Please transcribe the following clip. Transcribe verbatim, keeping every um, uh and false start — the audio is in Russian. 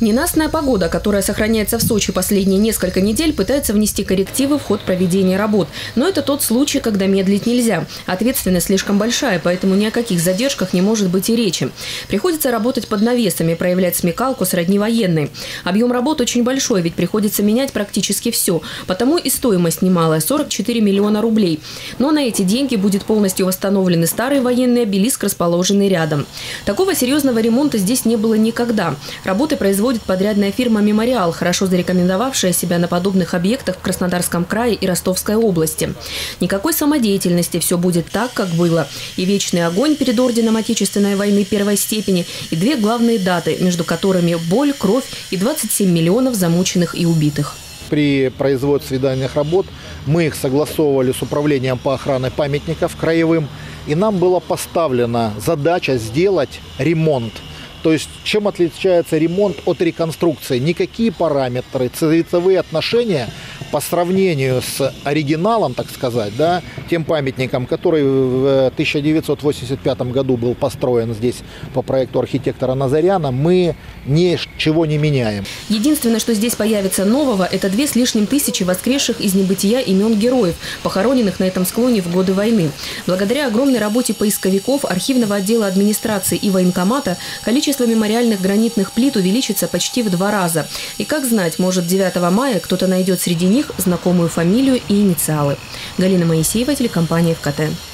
Ненастная погода, которая сохраняется в Сочи последние несколько недель, пытается внести коррективы в ход проведения работ. Но это тот случай, когда медлить нельзя. Ответственность слишком большая, поэтому ни о каких задержках не может быть и речи. Приходится работать под навесами, проявлять смекалку сродни военной. Объем работ очень большой, ведь приходится менять практически все. Потому и стоимость немалая – сорок четыре миллиона рублей. Но на эти деньги будет полностью восстановлен и старый военный обелиск, расположенный рядом. Такого серьезного ремонта здесь не было никогда. Работы производят подрядная фирма «Мемориал», хорошо зарекомендовавшая себя на подобных объектах в Краснодарском крае и Ростовской области. Никакой самодеятельности, все будет так, как было. И вечный огонь перед орденом Отечественной войны первой степени, и две главные даты, между которыми боль, кровь и двадцать семь миллионов замученных и убитых. При производстве данных работ мы их согласовывали с управлением по охране памятников краевым, и нам была поставлена задача сделать ремонт. То есть, чем отличается ремонт от реконструкции? Никакие параметры, цветовые отношения по сравнению с оригиналом, так сказать, да, тем памятником, который в тысяча девятьсот восемьдесят пятом году был построен здесь по проекту архитектора Назаряна, мы ничего не меняем. Единственное, что здесь появится нового, это две с лишним тысячи воскресших из небытия имен героев, похороненных на этом склоне в годы войны. Благодаря огромной работе поисковиков, архивного отдела администрации и военкомата количество мемориальных гранитных плит увеличится почти в два раза. И как знать, может, девятого мая кто-то найдет среди них знакомую фамилию и инициалы. Галина Моисеева, телекомпания ФКТ.